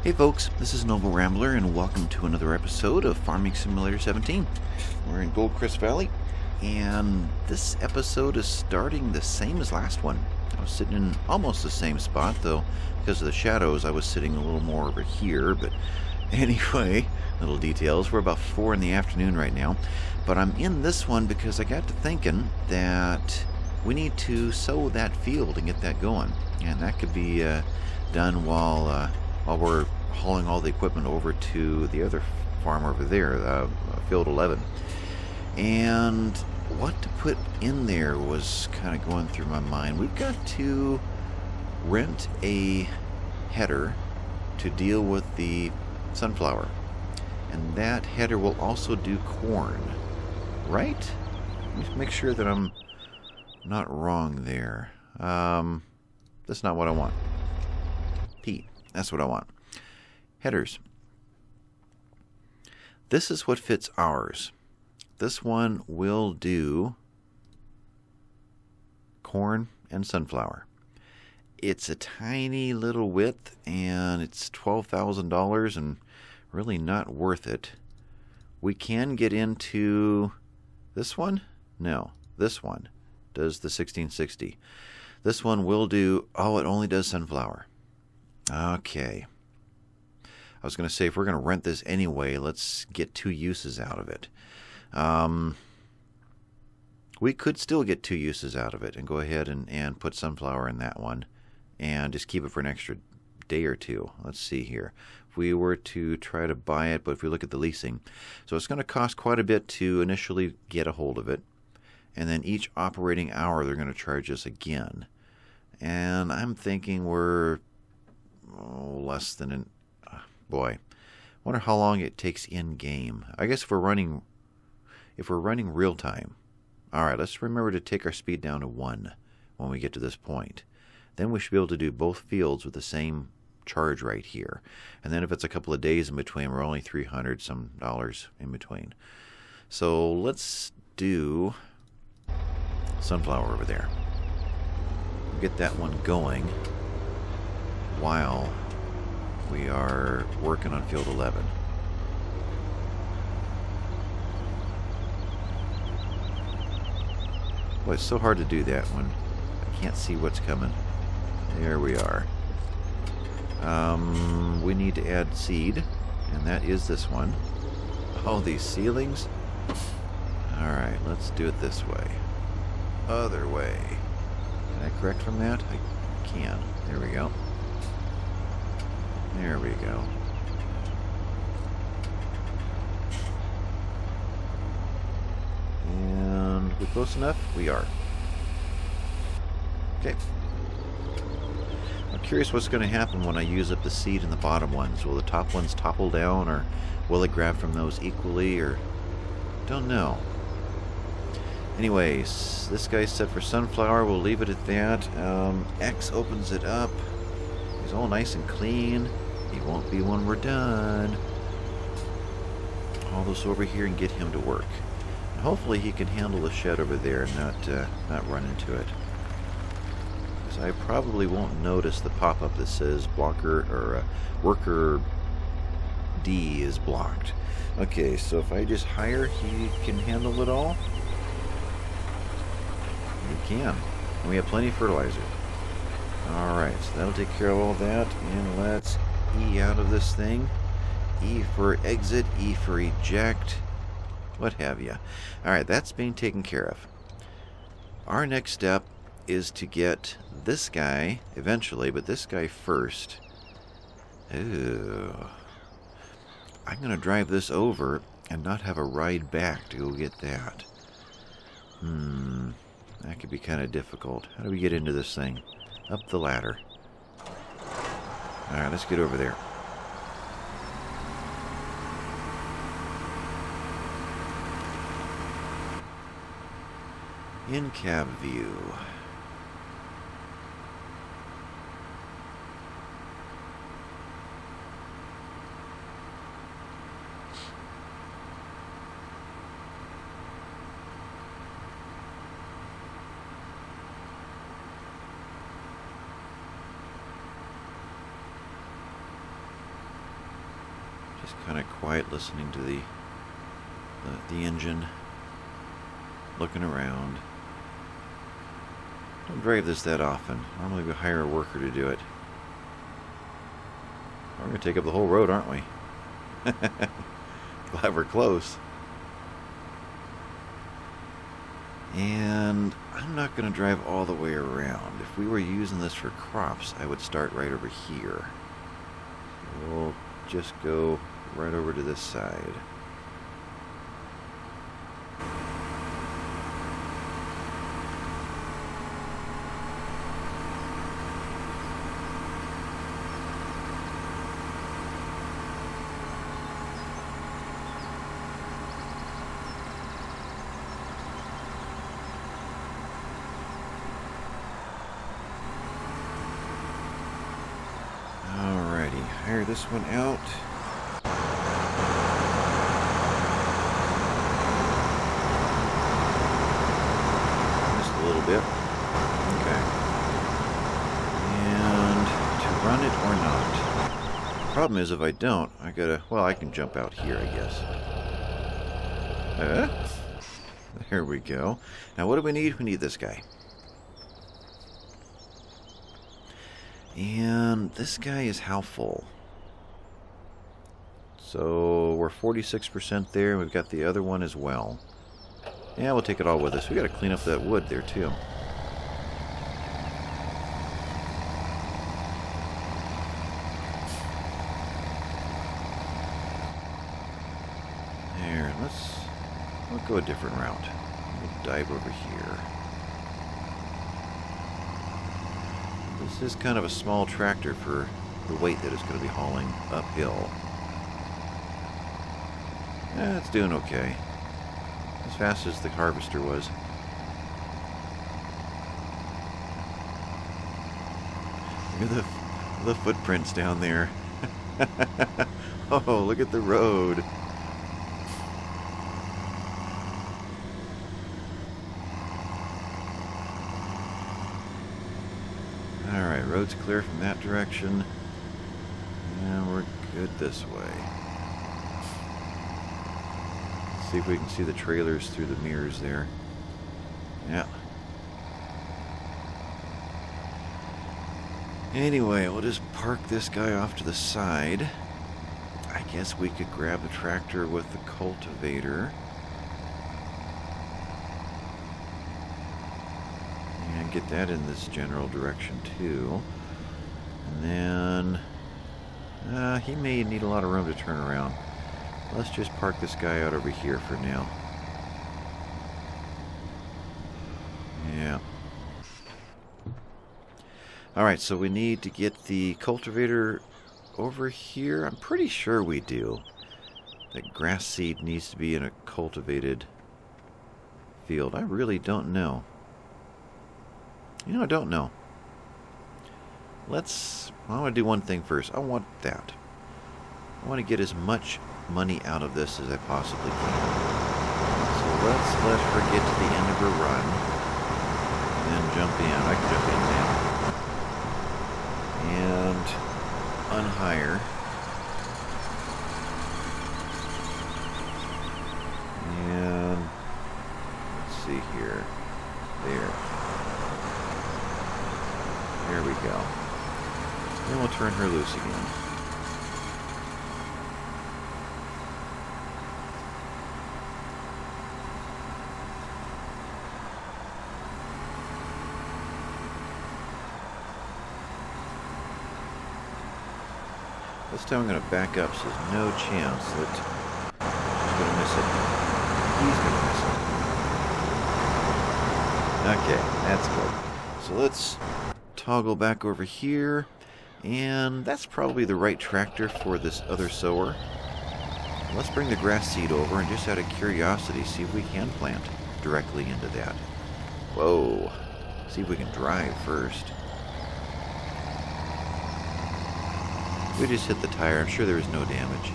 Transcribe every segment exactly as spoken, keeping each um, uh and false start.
Hey folks, this is Noble Rambler and welcome to another episode of Farming Simulator seventeen. We're in Goldcrest Valley and this episode is starting the same as last one. I was sitting in almost the same spot, though because of the shadows I was sitting a little more over here, but anyway, little details. We're about four in the afternoon right now, but I'm in this one because I got to thinking that we need to sow that field and get that going, and that could be uh, done while uh, while we're hauling all the equipment over to the other farm over there, uh, field eleven. And what to put in there was kind of going through my mind. We've got to rent a header to deal with the sunflower, and that header will also do corn, right? Let me make sure that I'm not wrong there. Um, that's not what I want. Pete, that's what I want. Headers. This is what fits ours. This one will do corn and sunflower. It's a tiny little width and it's twelve thousand dollars and really not worth it. We can get into this one. No, this one does the sixteen sixty. This one will do, oh, it only does sunflower. Okay. I was going to say, if we're going to rent this anyway, let's get two uses out of it. Um, we could still get two uses out of it and go ahead and, and put sunflower in that one and just keep it for an extra day or two. Let's see here. If we were to try to buy it, but if we look at the leasing, so it's going to cost quite a bit to initially get a hold of it. And then each operating hour, they're going to charge us again. And I'm thinking we're oh, less than an... Boy, wonder how long it takes in game. I guess if we're running, if we're running real time. All right, let's remember to take our speed down to one when we get to this point. Then we should be able to do both fields with the same charge right here. And then if it's a couple of days in between, we're only three hundred some dollars in between. So let's do sunflower over there. Get that one going while we are working on field eleven. Boy, it's so hard to do that when I can't see what's coming. There we are. Um, we need to add seed, and that is this one. Oh, these ceilings. Alright, let's do it this way. Other way. Can I correct from that? I can. There we go. There we go. And we close enough? We are. Okay. I'm curious what's going to happen when I use up the seed in the bottom ones. Will the top ones topple down, or will it grab from those equally, or... Don't know. Anyways, this guy's set for sunflower. We'll leave it at that. Um, X opens it up. He's all nice and clean. He won't be when we're done. Haul this over here and get him to work. And hopefully he can handle the shed over there and not uh, not run into it. Because I probably won't notice the pop-up that says blocker or uh, worker D is blocked. Okay, so if I just hire, he can handle it all. He can. And we have plenty of fertilizer. Alright, so that'll take care of all that. And let's E out of this thing. E for exit, E for eject, what have you. Alright, that's being taken care of. Our next step is to get this guy eventually, but this guy first. Ooh. I'm going to drive this over and not have a ride back to go get that. Hmm. That could be kind of difficult. How do we get into this thing? Up the ladder. Alright, let's get over there. In cab view. Just kind of quiet, listening to the, the the engine, looking around. Don't drive this that often. Normally we hire a worker to do it. We're going to take up the whole road, aren't we? Glad we're close. And I'm not going to drive all the way around. If we were using this for crops, I would start right over here. We'll just go right over to this side. Hire this one out. Just a little bit. Okay. And to run it or not. Problem is, if I don't, I gotta, well, I can jump out here, I guess. Uh, there we go. Now what do we need? We need this guy. And this guy is how full? So we're forty-six percent there. We've got the other one as well. Yeah, we'll take it all with us. We got to clean up that wood there too. There, let's we'll go a different route. We'll dive over here. This is kind of a small tractor for the weight that it's going to be hauling uphill. Eh, it's doing okay. As fast as the harvester was. Look at the, the footprints down there. Oh, look at the road. Alright, road's clear from that direction. And we're good this way. Let's see if we can see the trailers through the mirrors there. Yeah. Anyway, we'll just park this guy off to the side. I guess we could grab the tractor with the cultivator. And get that in this general direction too. And then uh, he may need a lot of room to turn around. Let's just park this guy out over here for now. Yeah. Alright, so we need to get the cultivator over here. I'm pretty sure we do. That grass seed needs to be in a cultivated field. I really don't know. You know, I don't know. Let's... I want to do one thing first. I want that. I want to get as much money out of this as I possibly can. So let's let her get to the end of her run. And then jump in. I can jump in now. And unhire. And let's see here. There. There we go. Then we'll turn her loose again. This time I'm going to back up, so there's no chance that she's going to miss it. He's going to miss it. Okay, that's good. So let's toggle back over here, and that's probably the right tractor for this other sower. Let's bring the grass seed over, and just out of curiosity, see if we can plant directly into that. Whoa. See if we can drive first. We just hit the tire. I'm sure there was no damage.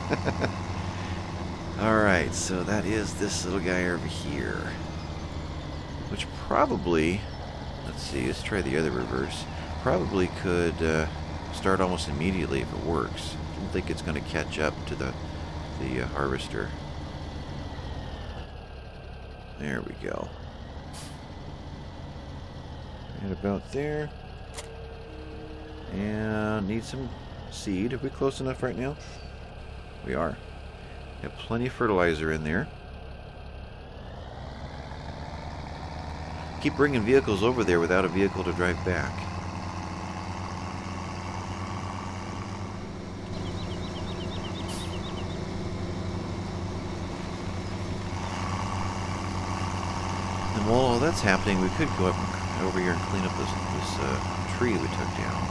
Alright, so that is this little guy over here. Which probably, let's see, let's try the other reverse. Probably could uh, start almost immediately if it works. don't think it's going to catch up to the, the uh, harvester. There we go. And about there. And need some seed. Are we close enough right now? We are. Got plenty of fertilizer in there. Keep bringing vehicles over there without a vehicle to drive back. And while all that's happening, we could go up and, over here and clean up this, this uh, tree we took down.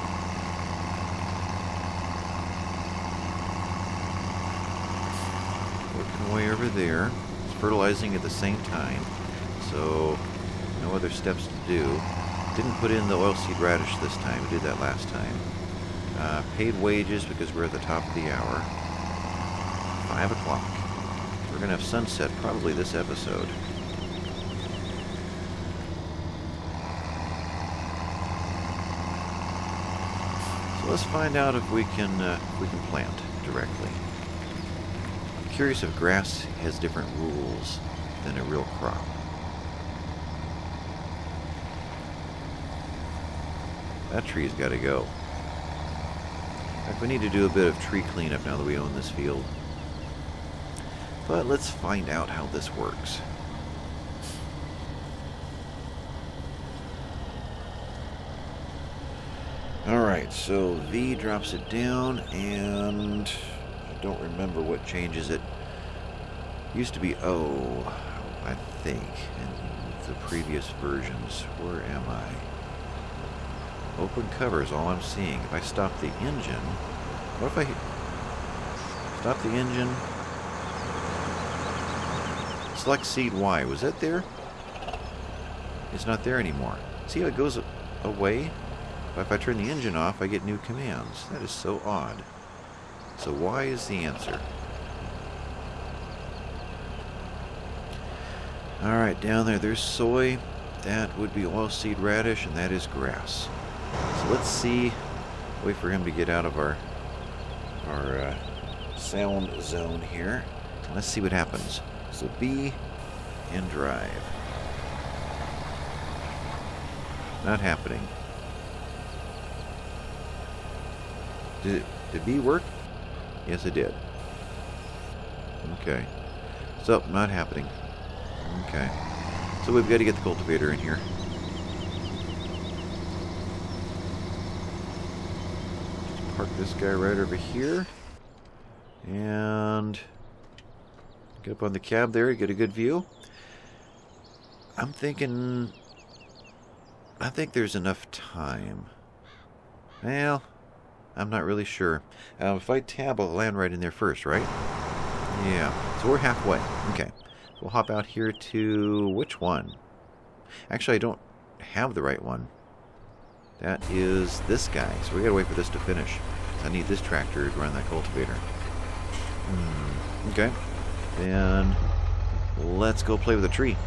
Working away over there. It's fertilizing at the same time, so no other steps to do. Didn't put in the oilseed radish this time. We did that last time. Uh, paid wages because we're at the top of the hour. Five o'clock. We're going to have sunset probably this episode. So let's find out if we can uh, if we can plant directly. I'm curious if grass has different rules than a real crop. That tree's got to go. In fact, we need to do a bit of tree cleanup now that we own this field. But let's find out how this works. Alright, so V drops it down, and I don't remember what changes it. It used to be O, I think, in the previous versions. Where am I? Open cover is all I'm seeing. If I stop the engine, what if I stop the engine? Select seed Y. Was that there? It's not there anymore. See how it goes away? But if I turn the engine off, I get new commands. That is so odd. So Y is the answer. Alright, down there, there's soy. That would be oilseed radish, and that is grass. So let's see. Wait for him to get out of our our uh, sound zone here. And let's see what happens. So B and drive. Not happening. Did it, did B work? Yes, it did. Okay. So not happening. Okay. So we've got to get the cultivator in here. Park this guy right over here, and get up on the cab there, get a good view. I'm thinking, I think there's enough time. Well, I'm not really sure. Uh, if I tab, I'll land right in there first, right? Yeah, so we're halfway. Okay, we'll hop out here to which one? Actually, I don't have the right one. That is this guy, so we gotta wait for this to finish. I need this tractor to run that cultivator. Hmm. Okay. Then let's go play with the tree.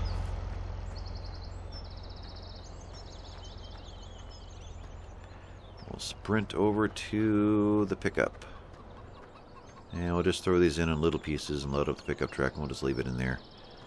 We'll sprint over to the pickup. And we'll just throw these in in little pieces and load up the pickup truck, and we'll just leave it in there.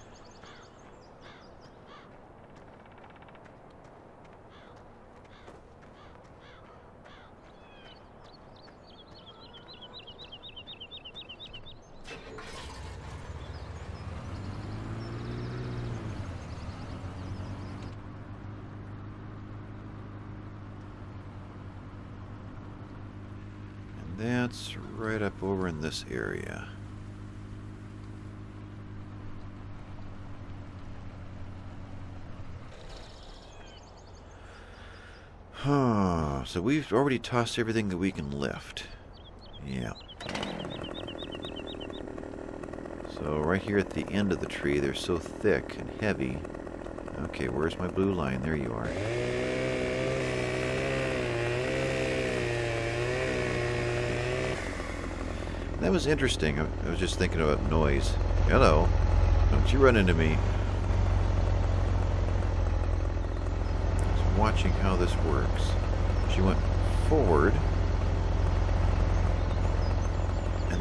That's right up over in this area. Huh. So we've already tossed everything that we can lift. Yeah. So right here at the end of the tree, they're so thick and heavy. Okay, where's my blue line? There you are. That was interesting. I, I was just thinking about noise. Hello. Don't you run into me. Just watching how this works. She went forward.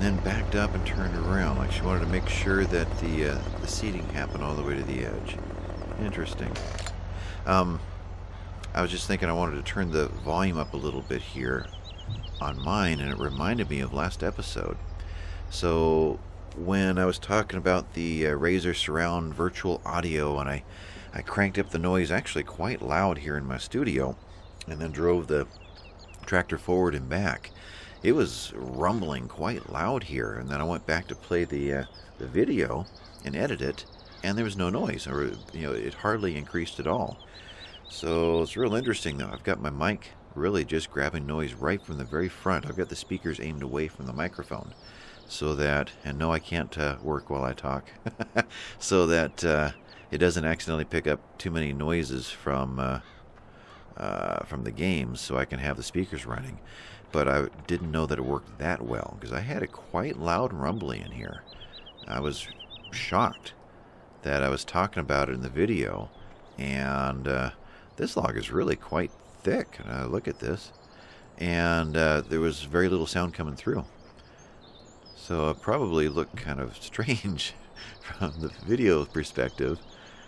then backed up and turned around, like she wanted to make sure that the uh, the seating happened all the way to the edge. Interesting. Um, I was just thinking I wanted to turn the volume up a little bit here on mine, and it reminded me of last episode. So when I was talking about the uh, Razer Surround Virtual Audio, and I, I cranked up the noise actually quite loud here in my studio, and then drove the tractor forward and back, it was rumbling quite loud here. And then I went back to play the uh, the video and edit it, and there was no noise, or you know, it hardly increased at all. So it's real interesting though. I've got my mic really just grabbing noise right from the very front. I've got the speakers aimed away from the microphone, so that, and no, I can't uh, work while I talk, so that uh, it doesn't accidentally pick up too many noises from uh, uh, from the games, so I can have the speakers running. But I didn't know that it worked that well, because I had a quite loud rumbling in here. I was shocked that I was talking about it in the video, and uh, this log is really quite thick. Uh, look at this. And uh, there was very little sound coming through. So it probably looked kind of strange from the video perspective.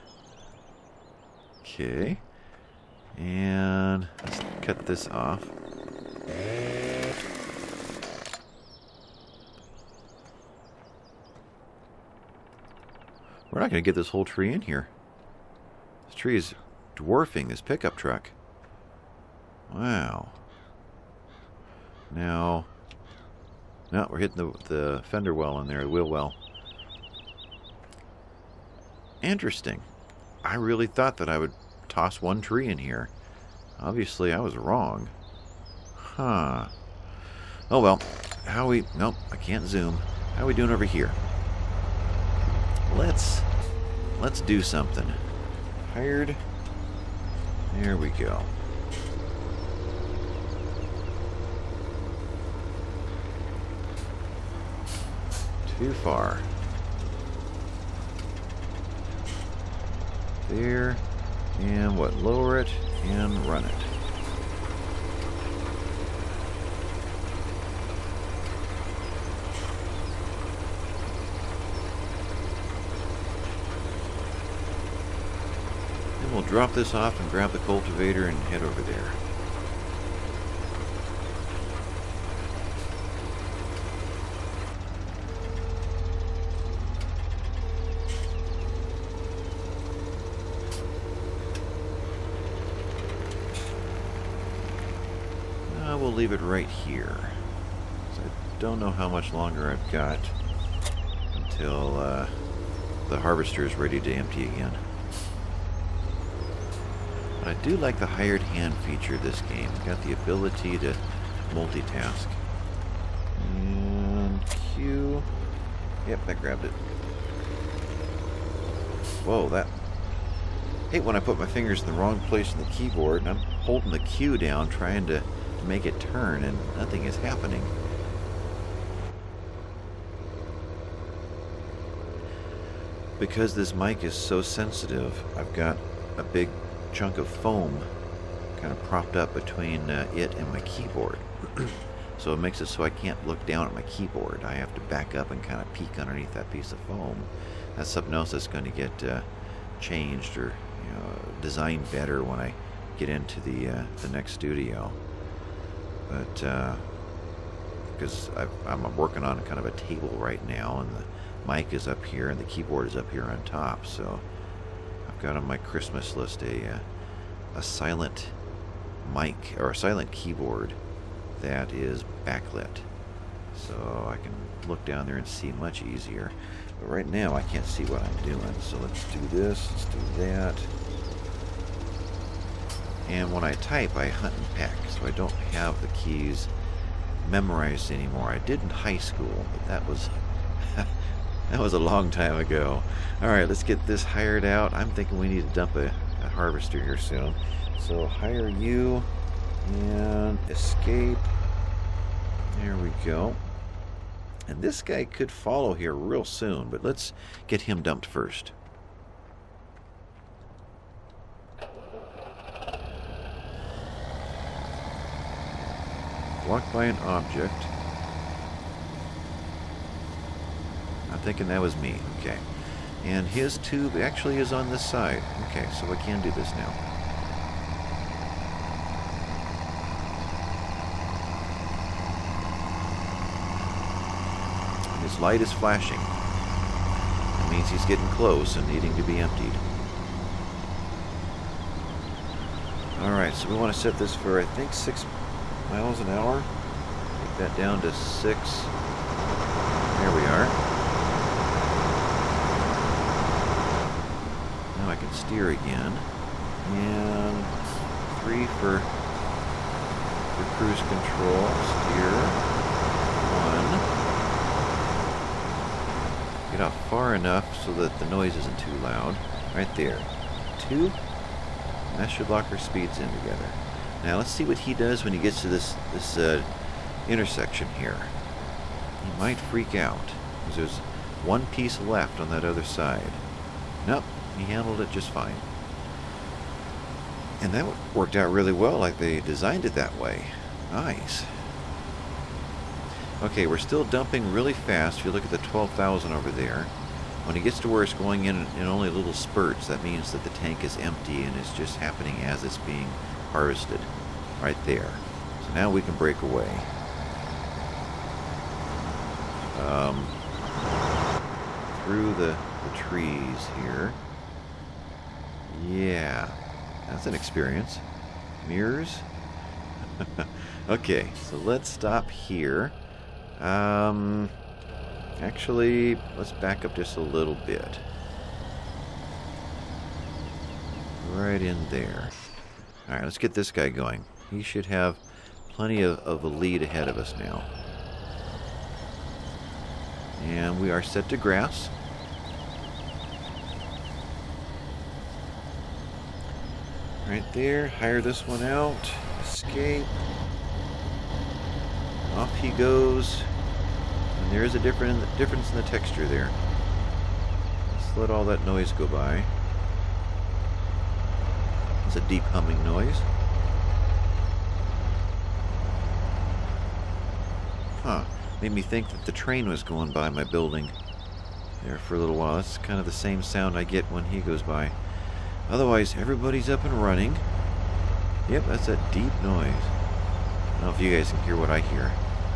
Okay. And let's cut this off. We're not going to get this whole tree in here. This tree is dwarfing this pickup truck. Wow. Now, no, we're hitting the, the fender well in there, the wheel well. Interesting. I really thought that I would toss one tree in here. Obviously, I was wrong. Huh. Oh well. How we... Nope, I can't zoom. How are we doing over here? Let's... Let's do something. Hired. There we go. Too far. There. And what? Lower it and run it. And we'll drop this off and grab the cultivator and head over there. We'll leave it right here. So I don't know how much longer I've got until uh, the harvester is ready to empty again. But I do like the hired hand feature of this game. Got the ability to multitask. And Q. Yep, that grabbed it. Whoa, that... I hate when I put my fingers in the wrong place on the keyboard and I'm holding the Q down trying to make it turn and nothing is happening. Because this mic is so sensitive, I've got a big chunk of foam kind of propped up between uh, it and my keyboard. So it makes it so I can't look down at my keyboard. I have to back up and kind of peek underneath that piece of foam. That's something else that's going to get uh, changed or you know, designed better when I get into the uh, the next studio. But uh, because I'm working on kind of a table right now, and the mic is up here and the keyboard is up here on top, so I've got on my Christmas list a a silent mic or a silent keyboard that is backlit, so I can look down there and see much easier. But right now I can't see what I'm doing, so let's do this, let's do that. And when I type, I hunt and peck, so I don't have the keys memorized anymore. I did in high school, but that was that was a long time ago. All right, let's get this hired out. I'm thinking we need to dump a, a harvester here soon. So hire you and escape. There we go. And this guy could follow here real soon, but let's get him dumped first. Blocked by an object. thinking that was me. Okay. And his tube actually is on this side. Okay, so I can do this now. His light is flashing. It means he's getting close and needing to be emptied. Alright, so we want to set this for, I think, six miles an hour. Take that down to six. There we are. Now I can steer again. And three for, for cruise control. Steer. One. Get off far enough so that the noise isn't too loud. Right there. Two. And that should lock our speeds in together. Now let's see what he does when he gets to this this uh, intersection here. He might freak out because there's one piece left on that other side. Nope, he handled it just fine. And that worked out really well, like they designed it that way. Nice. Okay, we're still dumping really fast. If you look at the twelve thousand over there, when it gets to where it's going in in only little spurts, that means that the tank is empty and it's just happening as it's being harvested. Right there. So now we can break away. Um, through the, the trees here. Yeah, that's an experience. Mirrors. Okay, so let's stop here. Um, actually, let's back up just a little bit. Right in there. Alright, let's get this guy going. He should have plenty of, of a lead ahead of us now. And we are set to grass. Right there. Hire this one out. Escape. Off he goes. And there is a different difference in the texture there. Let's let all that noise go by. It's a deep humming noise. Huh. Made me think that the train was going by my building there for a little while. That's kind of the same sound I get when he goes by. Otherwise, everybody's up and running. Yep, that's that deep noise. I don't know if you guys can hear what I hear.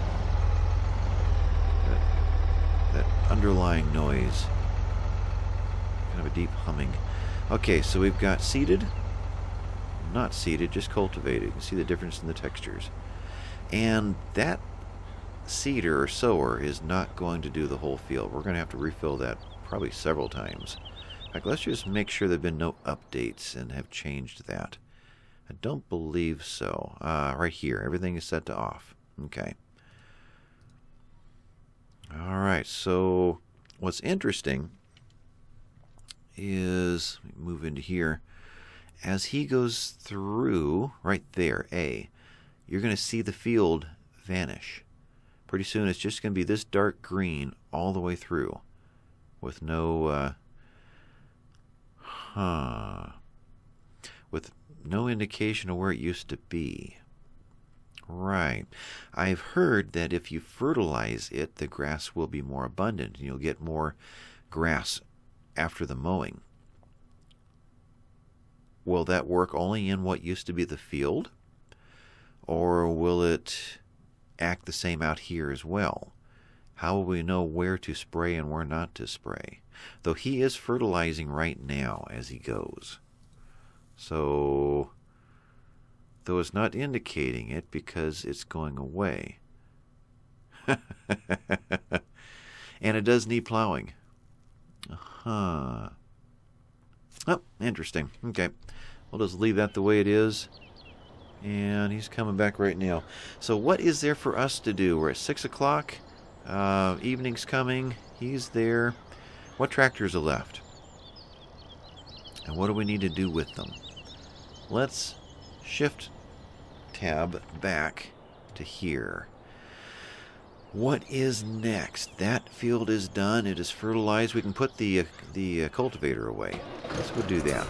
That, that underlying noise. Kind of a deep humming. Okay, so we've got seeded. Not seeded, just cultivated. You can see the difference in the textures. And that seeder or sower is not going to do the whole field. We're going to have to refill that probably several times. In fact, let's just make sure there have been no updates and have changed that. I don't believe so. Uh, right here, everything is set to off. Okay. Alright, so what's interesting is, let me move into here, as he goes through, right there, A, you're going to see the field vanish. Pretty soon it's just going to be this dark green all the way through with no, uh, huh, with no indication of where it used to be. Right. I've heard that if you fertilize it, the grass will be more abundant and you'll get more grass after the mowing. Will that work only in what used to be the field? Or will it act the same out here as well? How will we know where to spray and where not to spray? Though he is fertilizing right now as he goes. So, though it's not indicating it because it's going away. And it does need plowing. Uh-huh. Oh, interesting. Okay. We'll just leave that the way it is. And he's coming back right now. So what is there for us to do? We're at six o'clock. Uh, evening's coming. He's there. What tractors are left? And what do we need to do with them? Let's shift tab back to here. What is next? That field is done. It is fertilized. We can put the, uh, the uh, cultivator away. Let's go do that.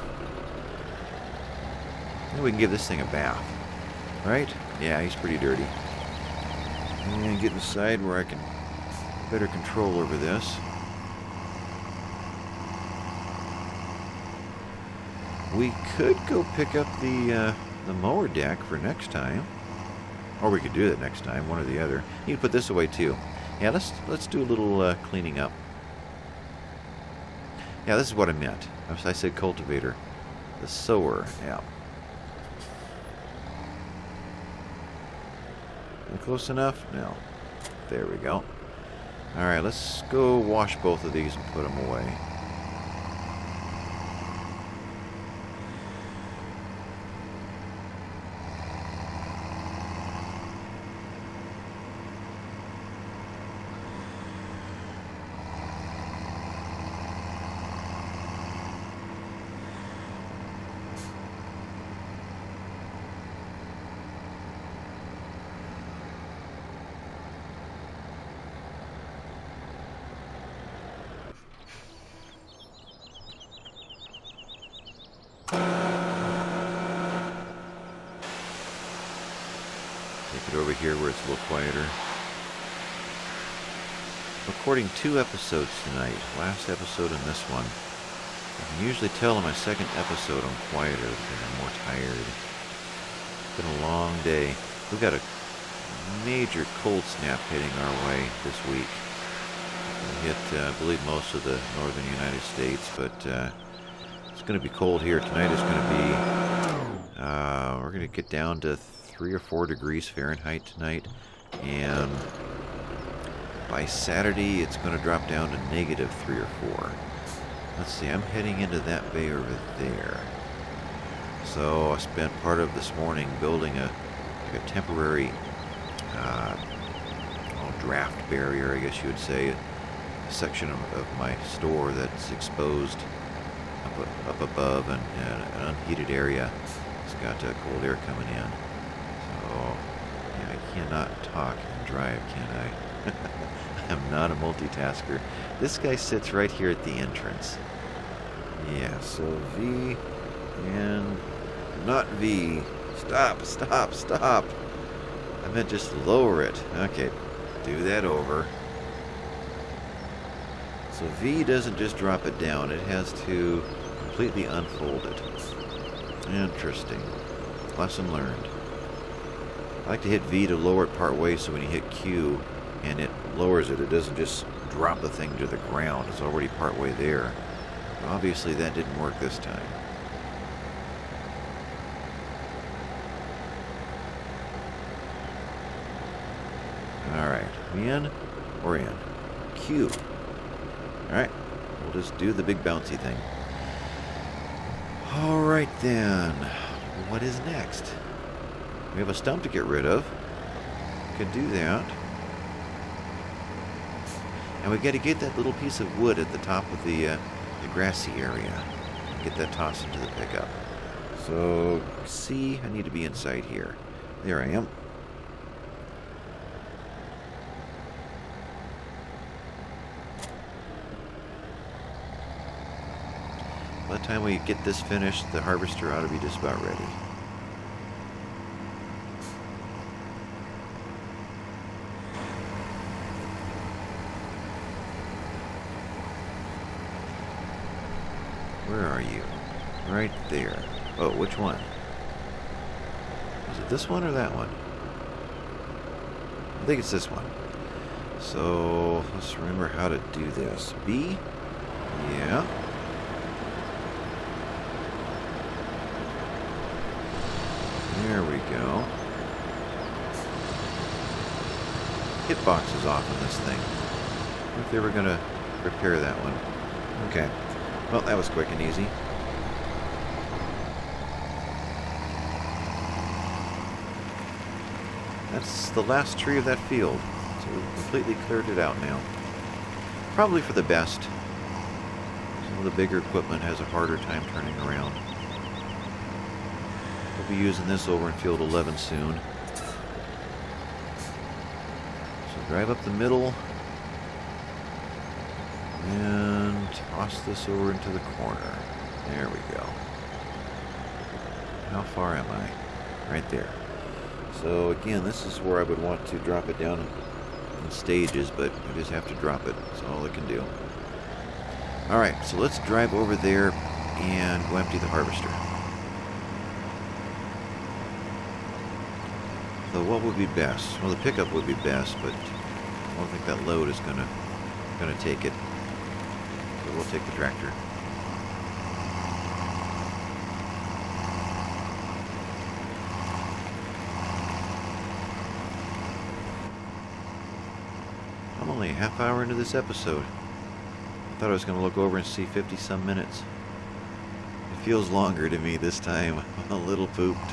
Then we can give this thing a bath. Right? Yeah, he's pretty dirty. And get inside where I can better control over this. We could go pick up the uh, the mower deck for next time, or we could do that next time, one or the other. You can put this away too. Yeah, let's let's do a little uh, cleaning up. Yeah, this is what I meant. I said cultivator, the sower. Yeah. Close enough? No. There we go. All right, let's go wash both of these and put them away. Take it over here where it's a little quieter. Recording two episodes tonight. Last episode and this one. I can usually tell on my second episode I'm quieter because I'm more tired. It's been a long day. We've got a major cold snap hitting our way this week. It hit, uh, I believe, most of the northern United States, but uh, it's going to be cold here. Tonight it's going to be, uh, we're going to get down to three or four degrees Fahrenheit tonight, and by Saturday it's going to drop down to negative three or four. Let's see, I'm heading into that bay over there. So I spent part of this morning building a, like a temporary uh, oh, draft barrier, I guess you would say, a section of, of my store that's exposed up, up above and, and an unheated area. It's got uh, cold air coming in. So, yeah, I cannot talk and drive, can I? I'm not a multitasker. This guy sits right here at the entrance. Yeah, so V and not V. Stop, stop, stop. I meant just lower it. Okay, do that over. So V doesn't just drop it down. It has to completely unfold it. Interesting. Lesson learned. I like to hit V to lower it part way, so when you hit Q and it lowers it, it doesn't just drop the thing to the ground. It's already part way there. Obviously that didn't work this time. Alright, in or in? Q. Alright, we'll just do the big bouncy thing. Alright then, what is next? We have a stump to get rid of. Could do that. And we got to get that little piece of wood at the top of the, uh, the grassy area. Get that tossed into the pickup. So, C, I need to be inside here. There I am. By the time we get this finished, the harvester ought to be just about ready. Where are you? Right there. Oh, which one? Is it this one or that one? I think it's this one. So, let's remember how to do this. B? Yeah. There we go. Hitbox is off on this thing. What if they were going to repair that one? Okay. Well, that was quick and easy. That's the last tree of that field. So we've completely cleared it out now. Probably for the best. Some of the bigger equipment has a harder time turning around. We'll be using this over in field eleven soon. So drive up the middle and toss this over into the corner. There we go. How far am I? Right there. So again, this is where I would want to drop it down in stages, but I just have to drop it. That's all I can do. Alright, so let's drive over there and go empty the harvester. So what would be best? Well, the pickup would be best, but I don't think that load is gonna gonna take it. So we'll take the tractor. I'm only a half hour into this episode. I thought I was gonna look over and see fifty some minutes. It feels longer to me this time. I'm a little pooped.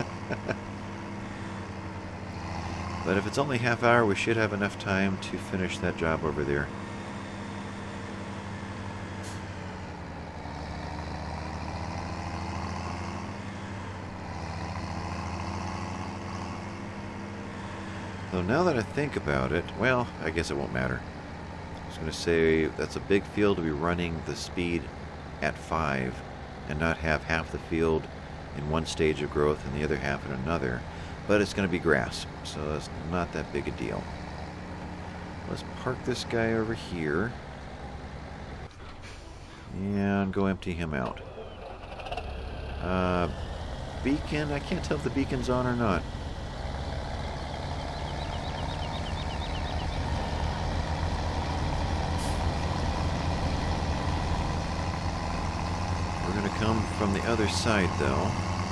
But if it's only half hour, we should have enough time to finish that job over there. So now that I think about it, well, I guess it won't matter. I was going to say that's a big field to be running the speed at five and not have half the field in one stage of growth and the other half in another. But it's going to be grass, so it's not that big a deal. Let's park this guy over here and go empty him out. Uh, beacon, I can't tell if the beacon's on or not. We're going to come from the other side though.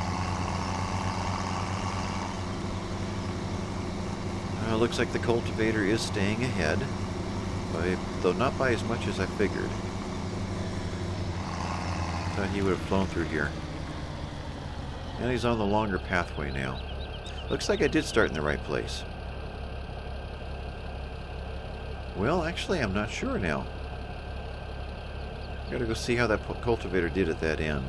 Uh, looks like the cultivator is staying ahead, by, though not by as much as I figured. Thought he would have flown through here. And he's on the longer pathway now. Looks like I did start in the right place. Well, actually, I'm not sure now. Gotta go see how that cultivator did at that end.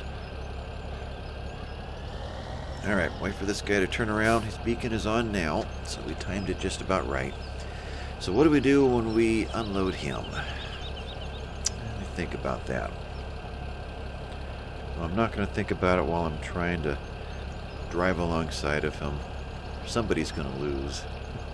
Alright, wait for this guy to turn around. His beacon is on now, so we timed it just about right. So what do we do when we unload him? Let me think about that. Well, I'm not going to think about it while I'm trying to drive alongside of him. Somebody's going to lose.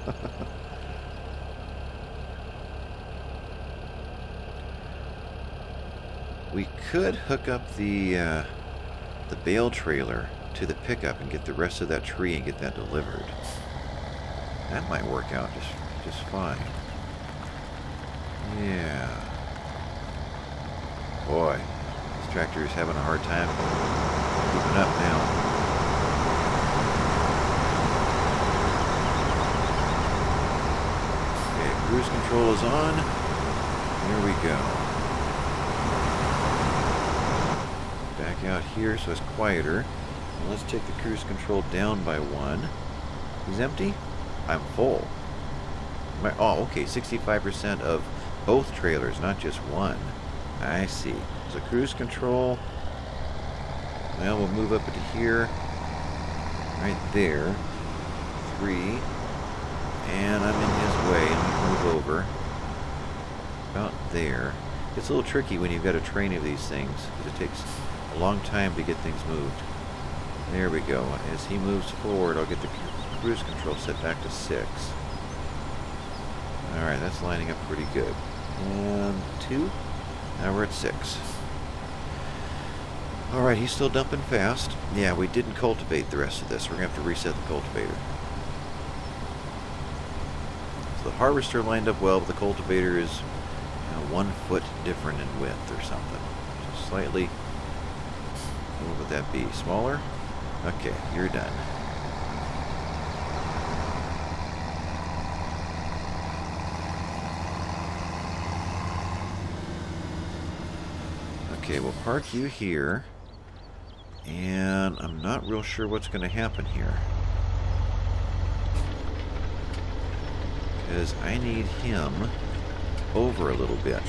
We could hook up the, uh, the bale trailer to the pickup and get the rest of that tree and get that delivered. That might work out just just fine. Yeah. Boy, this tractor is having a hard time keeping up now. Okay, cruise control is on. Here we go. Back out here so it's quieter. Let's take the cruise control down by one. He's empty? I'm full. My, oh, okay, sixty-five percent of both trailers, not just one. I see. So cruise control. Well, we'll move up into here. Right there. Three. And I'm in his way, and we can move over. About there. It's a little tricky when you've got a train of these things, because it takes a long time to get things moved. There we go. As he moves forward, I'll get the cruise control set back to six. Alright, that's lining up pretty good. And two. Now we're at six. Alright, he's still dumping fast. Yeah, we didn't cultivate the rest of this. We're going to have to reset the cultivator. So the harvester lined up well, but the cultivator is you know, one foot different in width or something. Just slightly. What would that be? Smaller? Okay, you're done. Okay, we'll park you here. And I'm not real sure what's going to happen here. Because I need him over a little bit.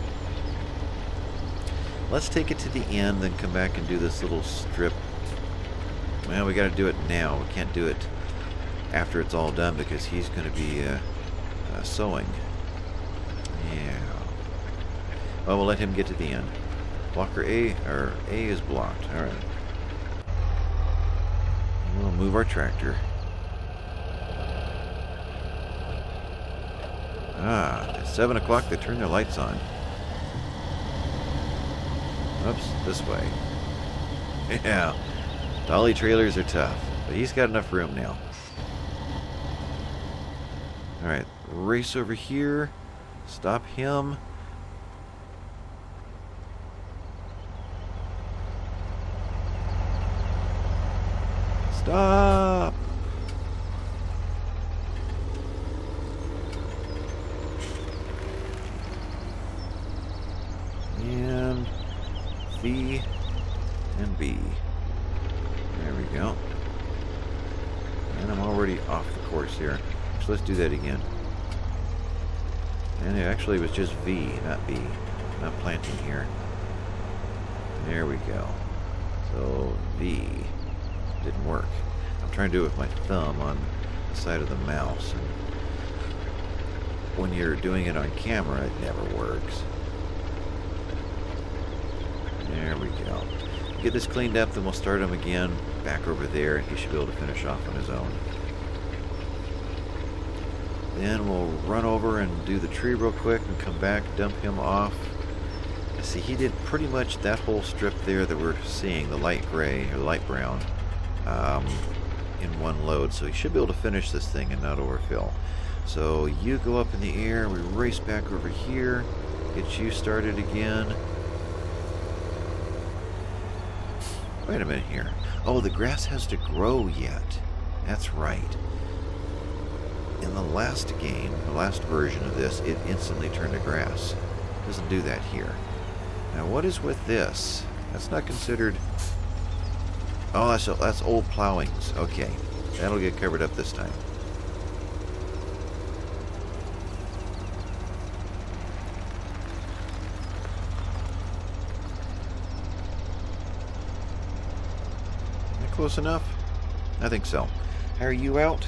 Let's take it to the end, then come back and do this little strip. Well, we got to do it now. We can't do it after it's all done because he's going to be uh, uh, sowing. Yeah. Well, we'll let him get to the end. Blocker A, or A is blocked. All right. We'll move our tractor. Ah, at seven o'clock they turn their lights on. Oops, this way. Yeah, dolly trailers are tough, but he's got enough room now. Alright, race over here. Stop him. Stop! And V and B. There we go. And I'm already off the course here. So let's do that again. And it actually was just V, not B. Not planting here. There we go. So V didn't work. I'm trying to do it with my thumb on the side of the mouse. And when you're doing it on camera, it never works. There we go. Get this cleaned up, then we'll start him again back over there, and he should be able to finish off on his own. Then we'll run over and do the tree real quick and come back, dump him off. See, he did pretty much that whole strip there that we're seeing, the light gray or light brown, um, in one load. So he should be able to finish this thing and not overfill. So you go up in the air, we race back over here, get you started again. Wait a minute here. Oh, the grass has to grow yet. That's right. In the last game, the last version of this, it instantly turned to grass. It doesn't do that here. Now, what is with this? That's not considered... Oh, that's, that's old plowings. Okay. That'll get covered up this time. Close enough? I think so. How are you out?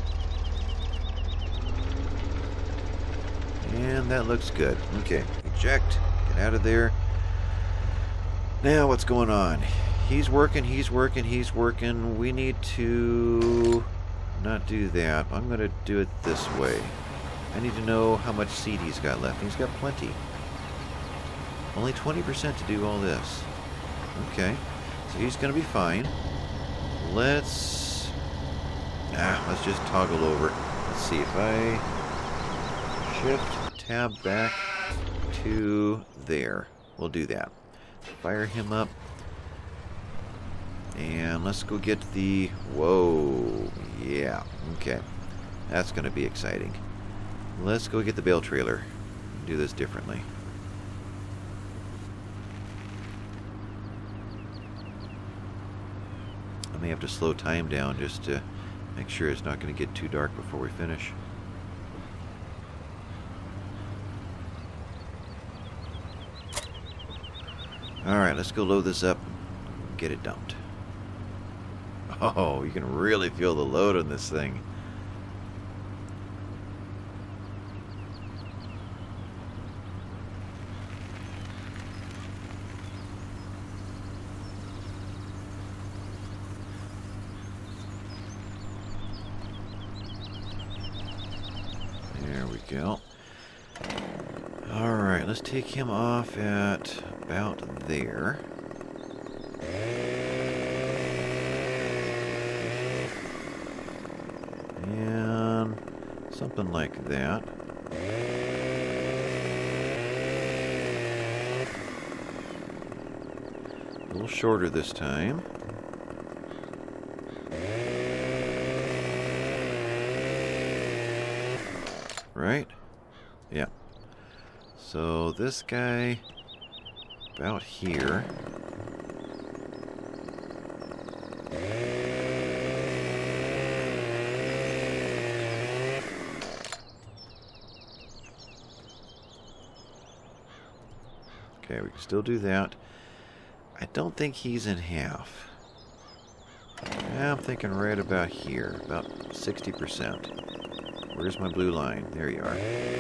And that looks good. Okay, eject. Get out of there. Now what's going on? He's working, he's working, he's working. We need to not do that. I'm going to do it this way. I need to know how much seed he's got left. He's got plenty. Only twenty percent to do all this. Okay, so he's going to be fine. Let's ah, let's just toggle over. Let's see if I shift tab back to there. We'll do that. Fire him up. And let's go get the whoa. Yeah, okay. That's gonna be exciting. Let's go get the bale trailer. Do this differently. I may have to slow time down just to make sure it's not going to get too dark before we finish. Alright, let's go load this up and get it dumped. Oh, you can really feel the load on this thing. Go. Alright, let's take him off at about there. And something like that. A little shorter this time. Right? Yeah. So this guy about here. Okay, we can still do that. I don't think he's in half. Yeah, I'm thinking right about here, about sixty percent. Where's my blue line? There you are.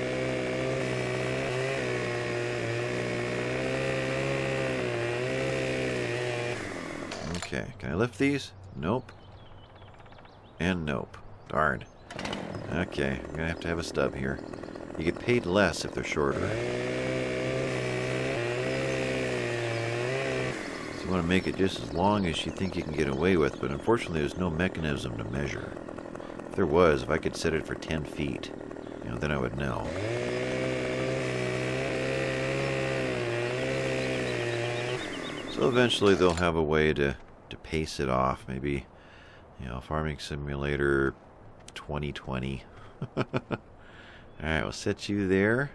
Okay, can I lift these? Nope. And nope. Darn. Okay, I'm gonna have to have a stub here. You get paid less if they're shorter. So you want to make it just as long as you think you can get away with, but unfortunately there's no mechanism to measure. If there was, if I could set it for ten feet, you know, then I would know. So eventually they'll have a way to, to pace it off. Maybe, you know, Farming Simulator twenty twenty. Alright, we'll set you there.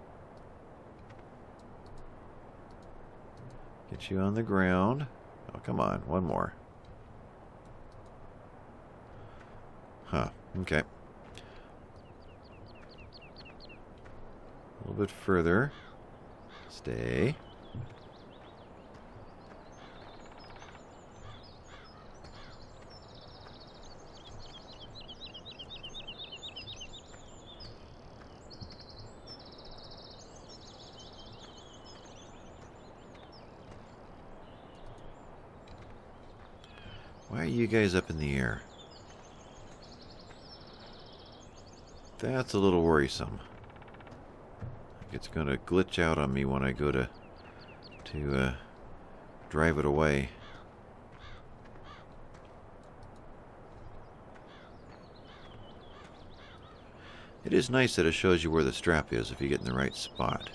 Get you on the ground. Oh, come on. One more. Huh. Okay. A little bit further. Stay. Why are you guys up in the air? That's a little worrisome. It's going to glitch out on me when I go to to uh, drive it away. It is nice that it shows you where the strap is if you get in the right spot.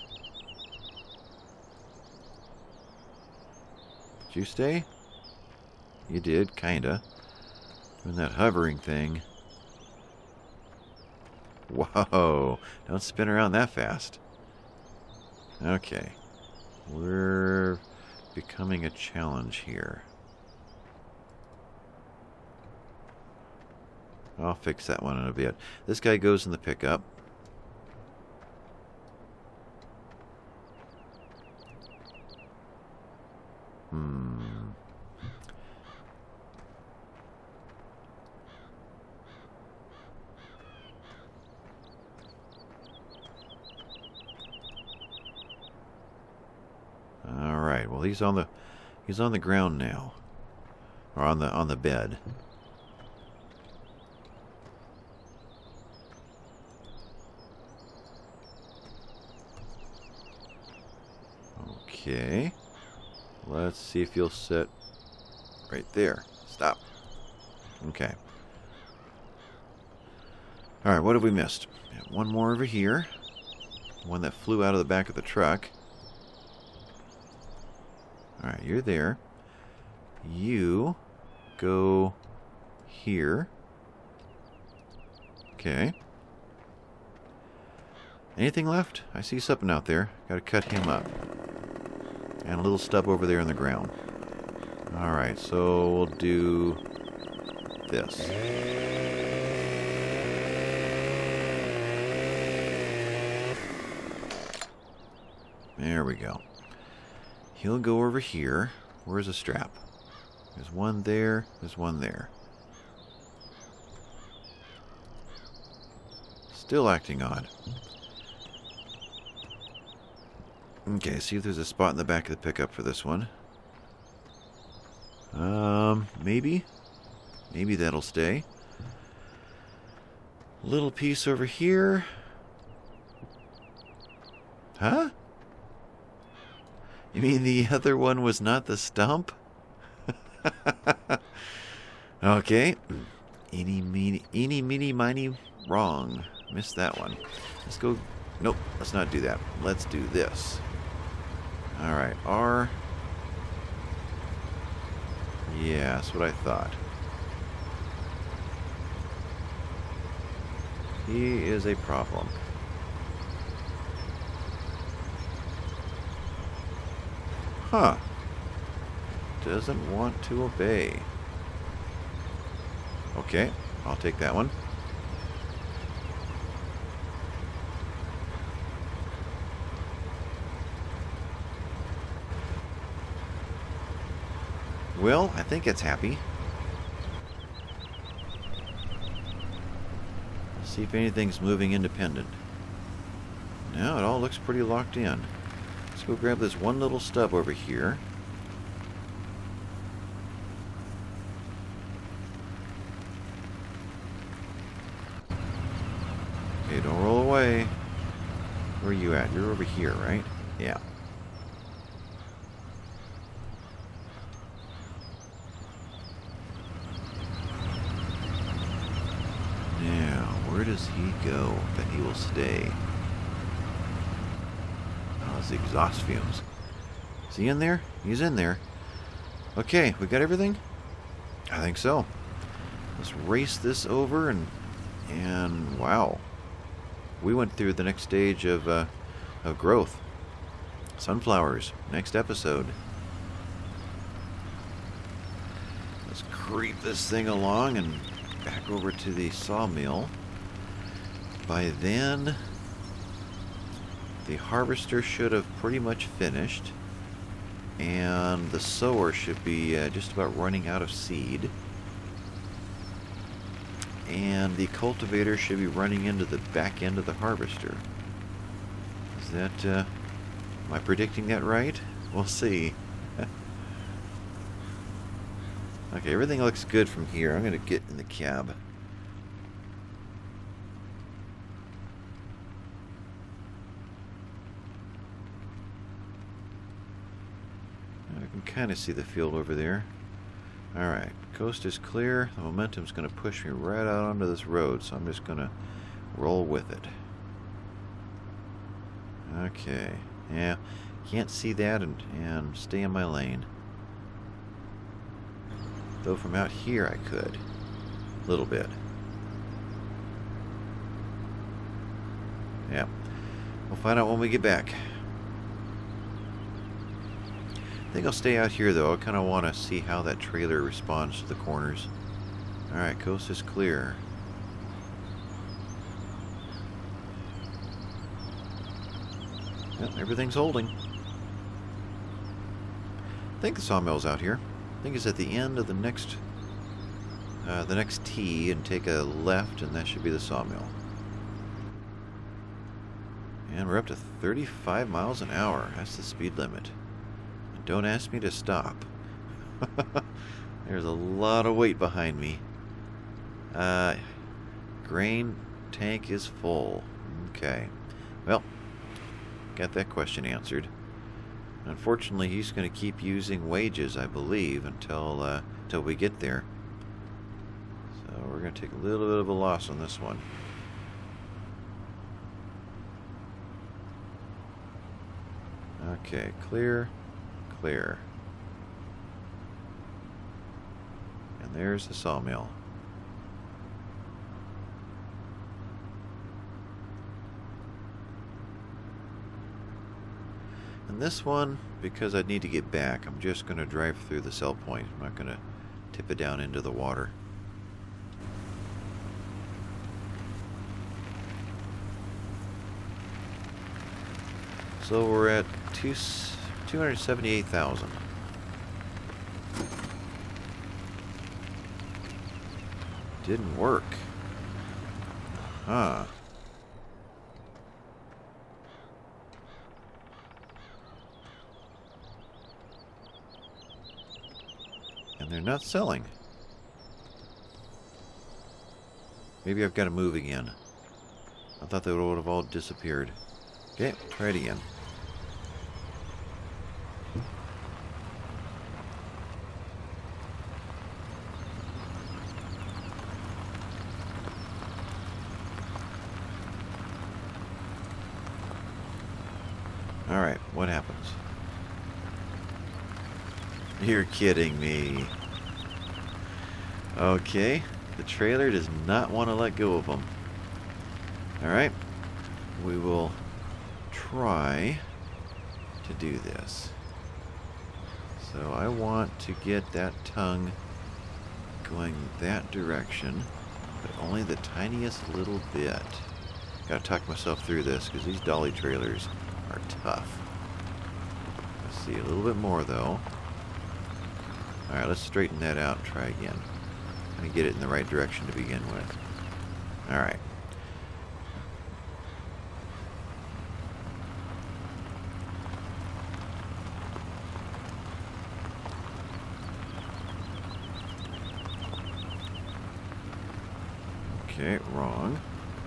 Did you stay? You did, kinda. Doing that hovering thing. Whoa! Don't spin around that fast. Okay. We're becoming a challenge here. I'll fix that one in a bit. This guy goes in the pickup. Hmm. All right. Well, he's on the he's on the ground now, or on the on the bed. Okay. Let's see if you'll sit right there. Stop. Okay. All right. What have we missed? One more over here. One that flew out of the back of the truck. Alright, you're there. You go here. Okay. Anything left? I see something out there. Gotta cut him up. And a little stub over there in the ground. Alright, so we'll do this. There we go. He'll go over here. Where's the strap? There's one there. There's one there. Still acting odd. Okay, see if there's a spot in the back of the pickup for this one. Um, maybe. Maybe that'll stay. Little piece over here. Huh? You mean the other one was not the stump? Okay. Eeny, meeny, eeny, meeny, miny, wrong. Missed that one. Let's go. Nope, let's not do that. Let's do this. Alright, R. Yeah, that's what I thought. He is a problem. Huh. Doesn't want to obey. Okay, I'll take that one. Well, I think it's happy. Let's see if anything's moving independent. Now it all looks pretty locked in. Let's go grab this one little stub over here. Okay, don't roll away. Where are you at? You're over here, right? Yeah. does he go that he will stay? Oh, it's the exhaust fumes. Is he in there? He's in there. Okay, we got everything? I think so. Let's race this over and and wow. We went through the next stage of uh, of growth. Sunflowers, next episode. Let's creep this thing along and back over to the sawmill. By then, the harvester should have pretty much finished, and the sower should be uh, just about running out of seed, and the cultivator should be running into the back end of the harvester. Is that, uh, am I predicting that right? We'll see. Okay, everything looks good from here. I'm going to get in the cab. I can kind of see the field over there. Alright, coast is clear. The momentum's going to push me right out onto this road, so I'm just going to roll with it. Okay, yeah, can't see that and, and stay in my lane. Though from out here I could. A little bit. Yeah. We'll find out when we get back. I think I'll stay out here though. I kind of want to see how that trailer responds to the corners. Alright, coast is clear. Yep, everything's holding. I think the sawmill's out here. I think it's at the end of the next uh, the next T, and take a left, and that should be the sawmill. And we're up to thirty-five miles an hour. That's the speed limit. And don't ask me to stop. There's a lot of weight behind me. Uh, grain tank is full. Okay. Well, got that question answered. Unfortunately, he's going to keep using wages, I believe, until uh, until we get there. So we're going to take a little bit of a loss on this one. Okay, clear, clear. And there's the sawmill. And this one, because I need to get back, I'm just going to drive through the sell point. I'm not going to tip it down into the water. So we're at two hundred seventy-eight thousand. Didn't work. Huh. And they're not selling. Maybe I've got to move again. I thought they would have all disappeared. Okay, try it again. Alright, what happens? You're kidding me. Okay, the trailer does not want to let go of them. Alright, we will try to do this. So I want to get that tongue going that direction, but only the tiniest little bit. Gotta talk myself through this because these dolly trailers are tough. Let's see, a little bit more though. Alright, let's straighten that out and try again. And get it in the right direction to begin with. Alright. Okay, wrong.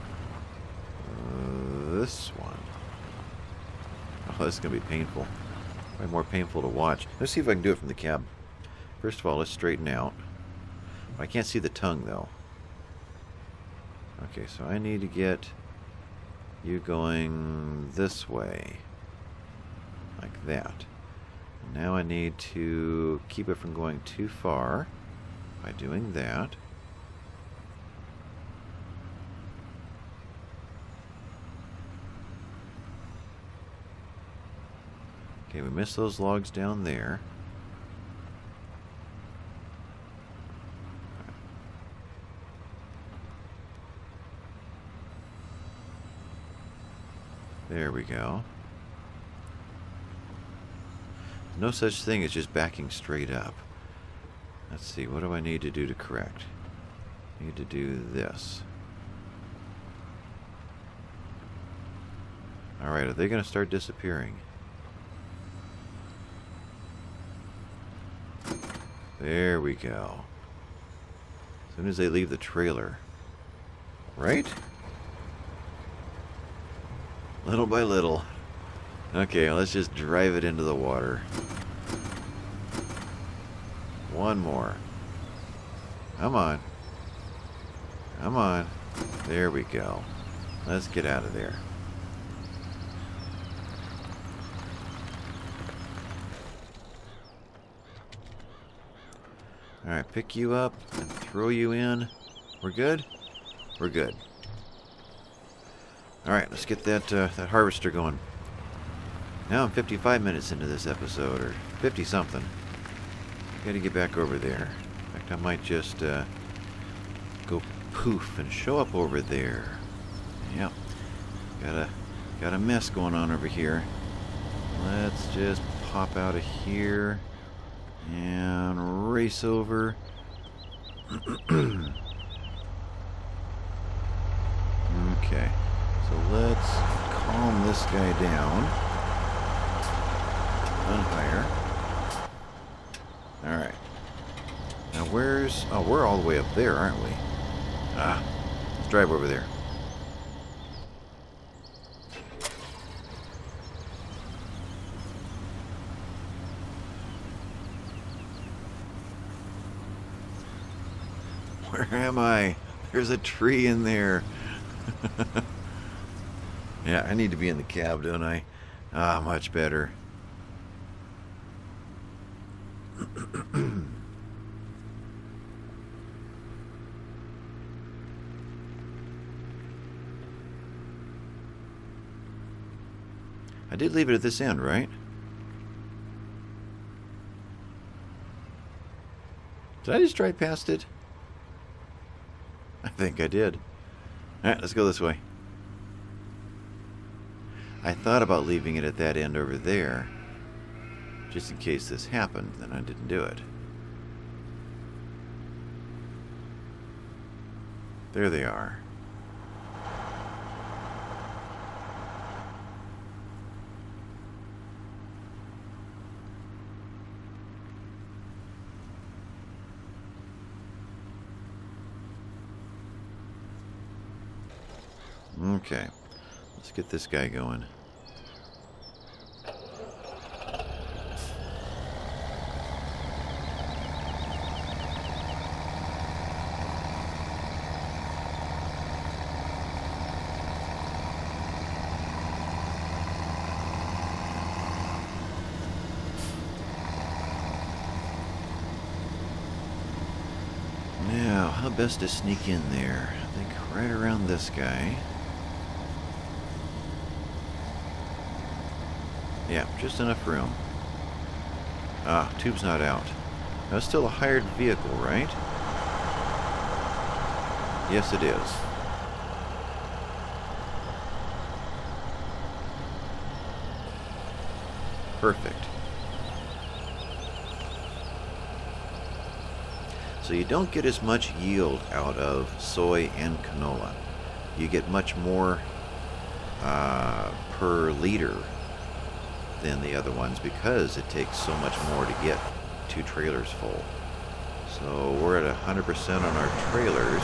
Uh, this one. Oh, this is going to be painful. Probably more painful to watch. Let's see if I can do it from the cab. First of all, let's straighten out. I can't see the tongue, though. Okay, so I need to get you going this way. Like that. And now I need to keep it from going too far by doing that. Okay, we missed those logs down there. There we go. No such thing as just backing straight up. Let's see, what do I need to do to correct? I need to do this. Alright, are they going to start disappearing? There we go. As soon as they leave the trailer. Right? Little by little. Okay, let's just drive it into the water. One more. Come on. Come on. There we go. Let's get out of there. Alright, pick you up and throw you in. We're good? We're good. Alright, let's get that uh, that harvester going. Now I'm fifty-five minutes into this episode, or fifty something. Gotta get back over there. In fact, I might just uh, go poof and show up over there. Yep. Got a, got a mess going on over here. Let's just pop out of here and race over. Okay. So let's calm this guy down. Run higher. Alright. Now where's... Oh, we're all the way up there, aren't we? Ah. Let's drive over there. Where am I? There's a tree in there. Yeah, I need to be in the cab, don't I? Ah, much better. I did leave it at this end, right? Did I just drive past it? I think I did. Alright, let's go this way. I thought about leaving it at that end over there, just in case this happened, then I didn't do it. There they are. Okay, let's get this guy going. Now, how best to sneak in there? I think right around this guy. Yeah, just enough room. Ah, tube's not out. That's still a hired vehicle, right? Yes, it is. Perfect. So you don't get as much yield out of soy and canola. You get much more uh, per liter than the other ones because it takes so much more to get two trailers full. So we're at one hundred percent on our trailers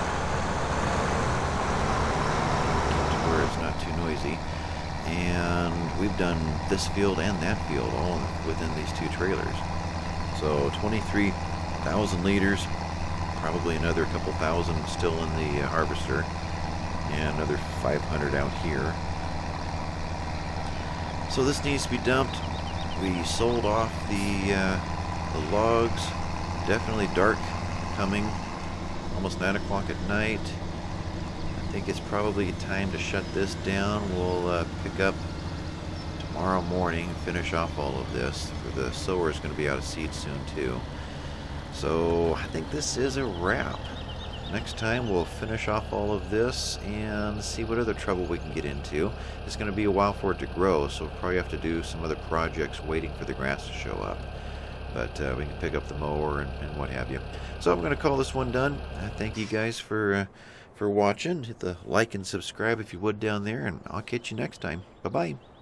to where it's not too noisy. And we've done this field and that field all within these two trailers. So twenty-three thousand liters, probably another couple thousand still in the uh, harvester. and another five hundred out here. So this needs to be dumped. We sold off the, uh, the logs. Definitely dark coming. Almost nine o'clock at night. I think it's probably time to shut this down. We'll uh, pick up tomorrow morning and finish off all of this. For the sower is going to be out of seed soon too. So I think this is a wrap. Next time we'll finish off all of this and see what other trouble we can get into. It's going to be a while for it to grow, so we'll probably have to do some other projects waiting for the grass to show up. But uh, we can pick up the mower and, and what have you. So I'm going to call this one done. Uh, thank you guys for uh, for watching. Hit the like and subscribe if you would down there, and I'll catch you next time. Bye-bye.